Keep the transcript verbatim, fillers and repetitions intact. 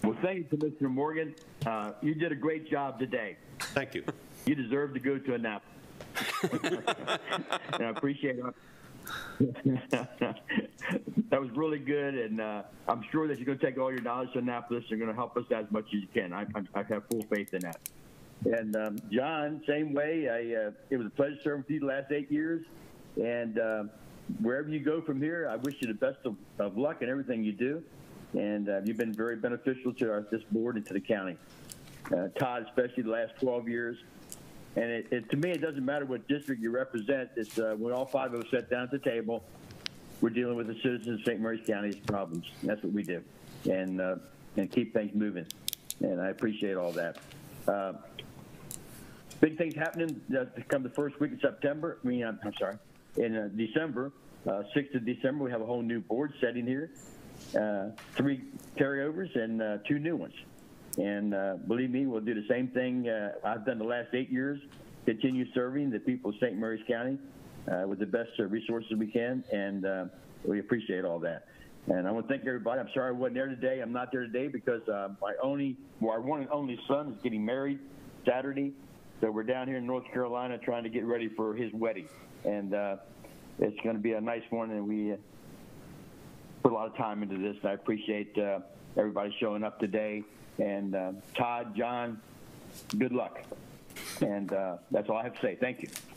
Well, thank you, Commissioner Morgan. Uh, you did a great job today. Thank you. You deserve to go to Annapolis. And I appreciate it. That was really good, and uh, I'm sure that you're going to take all your knowledge to Annapolis. You're going to help us as much as you can. I, I, I have full faith in that. And um, John, same way. I, uh, it was a pleasure serving with you the last eight years. And uh, wherever you go from here, I wish you the best of, of luck in everything you do. And uh, you've been very beneficial to our, this board and to the county. Uh, Todd, especially the last twelve years. And it, it, to me, it doesn't matter what district you represent. It's uh, when all five of us sat down at the table, we're dealing with the citizens of Saint Mary's County's problems. And that's what we do, and uh, and keep things moving. And I appreciate all that. Uh, big things happening uh, to come the first week of September. I mean, I'm, I'm sorry, in uh, December, uh, sixth of December, we have a whole new board setting here, uh, three carryovers and uh, two new ones. And uh, believe me, we'll do the same thing uh, I've done the last eight years, continue serving the people of Saint Mary's County uh, with the best uh, resources we can, and uh, we appreciate all that. And I want to thank everybody. I'm sorry I wasn't there today. I'm not there today because uh, my only, well, our one and only son is getting married Saturday, so we're down here in North Carolina trying to get ready for his wedding. And uh, it's going to be a nice one, and we uh, put a lot of time into this. And I appreciate uh, everybody showing up today. And uh, Todd, John, good luck. And uh, that's all I have to say. Thank you.